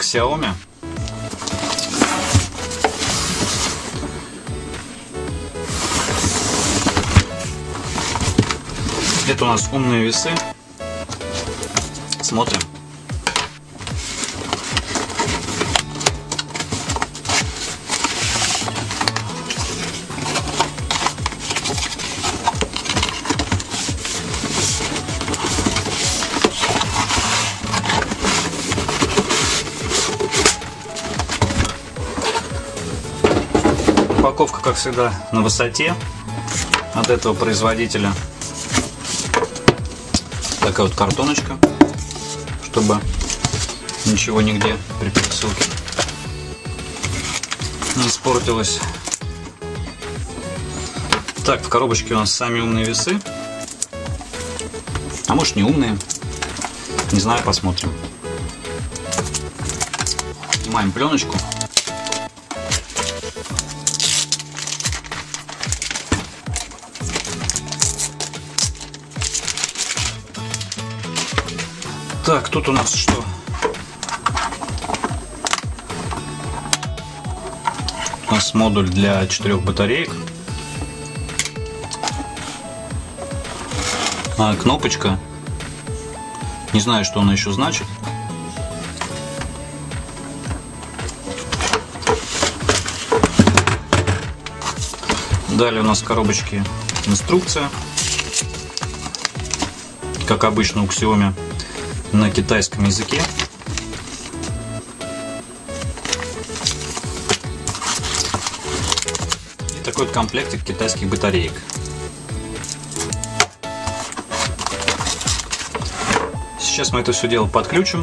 Xiaomi. Это у нас умные весы. Смотрим. Упаковка, как всегда, на высоте от этого производителя. Такая вот картоночка, чтобы ничего нигде при пересылке не испортилось. Так, в коробочке у нас сами умные весы. А может, не умные. Не знаю, посмотрим. Снимаем пленочку. Так, тут у нас что? У нас модуль для 4 батареек. Кнопочка. Не знаю, что она еще значит. Далее у нас в коробочке инструкция. Как обычно у Xiaomi, на китайском языке. И такой вот комплектик китайских батареек. Сейчас мы это все дело подключим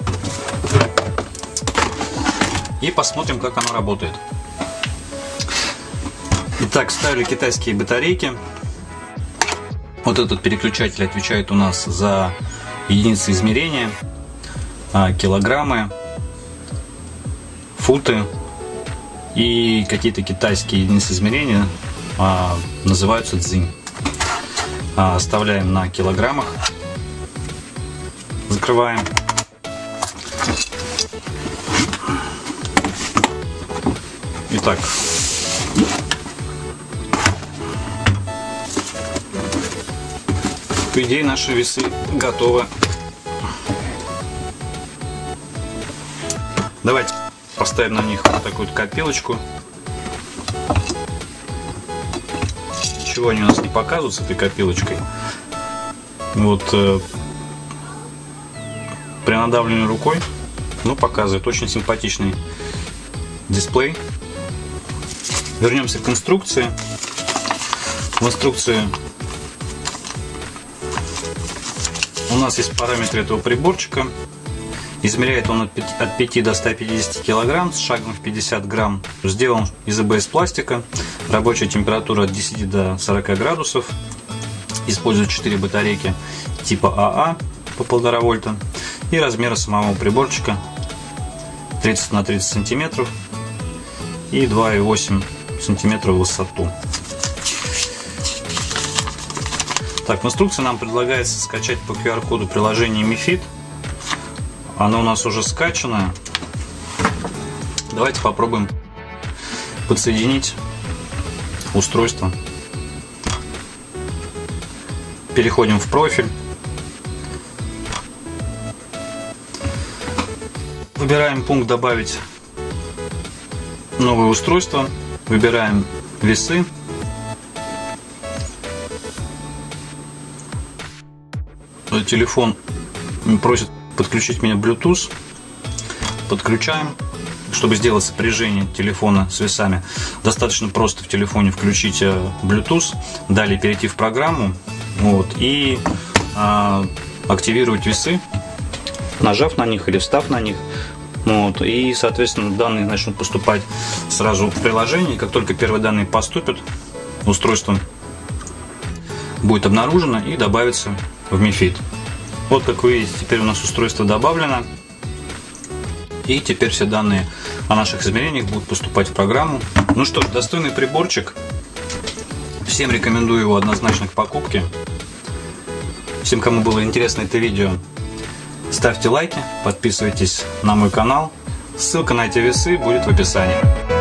и посмотрим, как оно работает. Итак, вставили китайские батарейки. Вот этот переключатель отвечает у нас за единицы измерения, килограммы, футы и какие-то китайские единицы измерения называются цзинь. Оставляем на килограммах, закрываем. Итак, по идее, наши весы готовы. Давайте поставим на них вот такую вот копилочку. Ничего они у нас не показывают с этой копилочкой. Вот при надавливании рукой, ну, показывает. Очень симпатичный дисплей. Вернемся к инструкции. В инструкции у нас есть параметры этого приборчика. Измеряет он от 5 до 150 кг с шагом в 50 грамм. Сделан из АБС пластика. Рабочая температура от 10 до 40 градусов. Использует 4 батарейки типа АА по 1,5 вольта. И размеры самого приборчика 30 на 30 сантиметров и 2,8 сантиметра в высоту. Так, в инструкции нам предлагается скачать по QR-коду приложение Mi Fit. Оно у нас уже скачано. Давайте попробуем подсоединить устройство. Переходим в профиль. Выбираем пункт «Добавить новое устройство». Выбираем весы. Телефон просит подключить меня Bluetooth. Подключаем. Чтобы сделать сопряжение телефона с весами, достаточно просто в телефоне включить Bluetooth, далее перейти в программу, вот, и активировать весы, нажав на них или встав на них. Вот, и, соответственно, данные начнут поступать сразу в приложение. Как только первые данные поступят, устройство будет обнаружено и добавится в Mi Fit. Вот, как вы видите, теперь у нас устройство добавлено. И теперь все данные о наших измерениях будут поступать в программу. Ну что ж, достойный приборчик. Всем рекомендую его однозначно к покупке. Всем, кому было интересно это видео, ставьте лайки, подписывайтесь на мой канал. Ссылка на эти весы будет в описании.